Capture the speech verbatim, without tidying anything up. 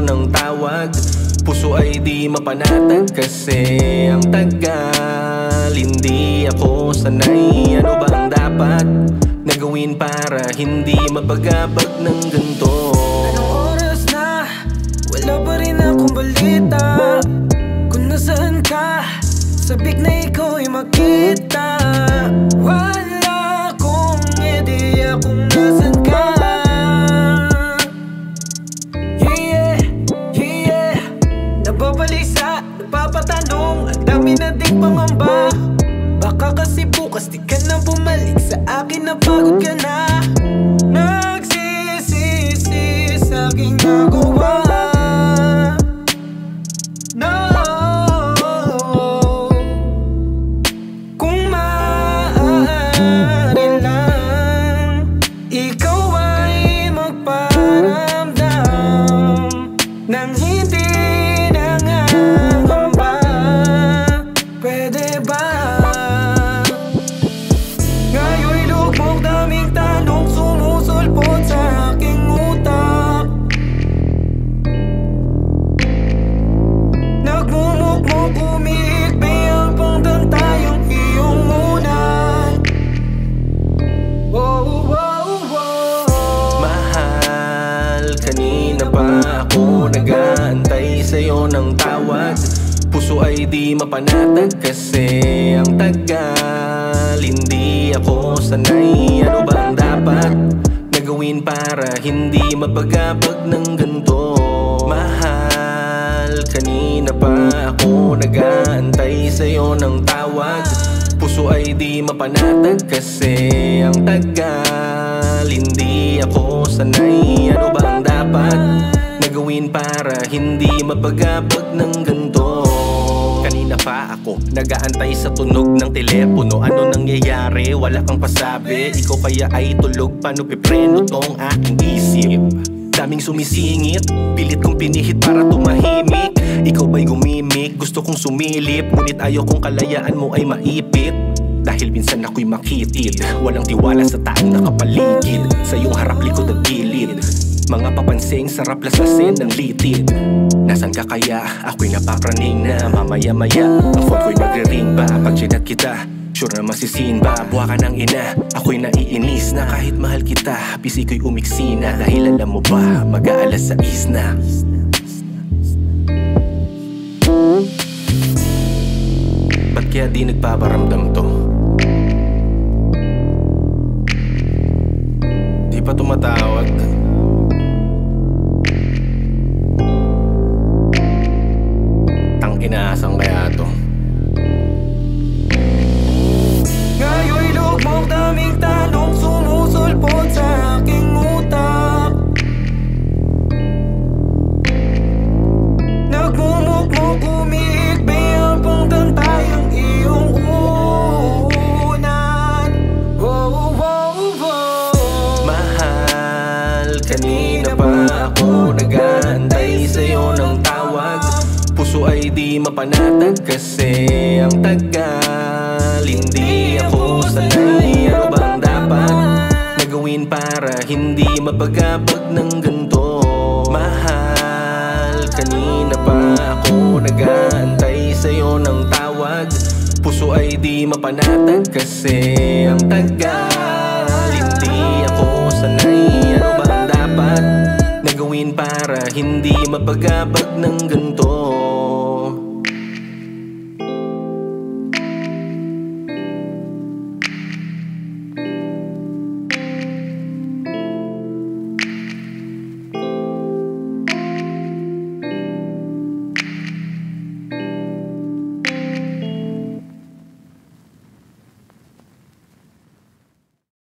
sa'yo ng tawag. Puso ay di mapanatag kasi ang tagal. Hindi ako sanay, ano ba ang dapat na gawin para hindi mapagabag ng ganito? Anong oras na? Wala pa rin akong balita. Kung nasaan ka, sabik na ikaw ay makita. Wala akong ideya kung nasaan ka. Yeah, yeah. Nababalisa, napapatanong, ang dami na ding pangamba. Baka kasi bukas di ka na bumalik sa akin, napagod ka na. Nagsisisi sa aking nagawa. No, kung maaari lang, ikaw ay magparamdam nang hindi nangangamba. Pwede ba? Ngayon'y lugmok daming tanong sumusulpot sa aking utak. Nagmumukmok, umiikbi ang pangdan tayong iyong unan. Oh, oh, oh. Mahal, kanina pa ako nag-aantay sa'yo ng tawag. Puso ay di mapanatag kasi ang tagal. Hindi ako sanay, ano ba ang dapat na gawin para hindi mapagabag ng ganito? Mahal, kanina pa ako nag-aantay sa'yo ng tawag. Puso ay di mapanatag kasi ang tagal. Hindi ako sanay, ano ba ang dapat na gawin para hindi mapagabag ng ganito? Kanina pa ako nag-aantay sa tunog ng telepono. Ano nangyayari? Wala kang pasabi. Ikaw kaya ay tulog? Paano pipreno tong aking isip? Daming sumisingit, pilit kong pinihit para tumahimik. Ikaw ba'y gumimik? Gusto kong sumilip, ngunit ayaw kong kalayaan mo ay maipit. Dahil minsan ako'y makitid, walang tiwala sa taong nakapaligid. Sa iyong harap, likod at gilid, mga papansing sarap lasasin ng litid. Nasaan ka kaya? Ako'y napapraning na. Mamaya-maya ang phone ko'y magre-ring ba? Pag chinat kita, sure na masisin ba? Buha ka ng ina, ako'y naiinis na. Kahit mahal kita, pisi ko'y umiksi na. Dahil alam mo ba, mag-aalas sa is na. Ba't kaya di nagpaparamdam to? Di pa tumatawag. Inaasan kaya to? Ngayon'y lugmok daming tanong sumusulpot sa aking utak. Nagmumukmok, umiikbi ang pangdan tayong iyong unan. Oh, oh, oh. Mahal, kanina pa ako nag-aantay sa'yo ng tawag. Puso ay di mapanatag kasi ang tagal. Hindi ako sanay, ano ba ang dapat na gawin para hindi mapagabag ng ganito? Mahal, kanina pa ako nag-aantay sa'yo ng tawag. Puso ay di mapanatag kasi ang tagal. Hindi ako sanay, ano ba ang dapat na gawin para hindi mapagabag ng ganito?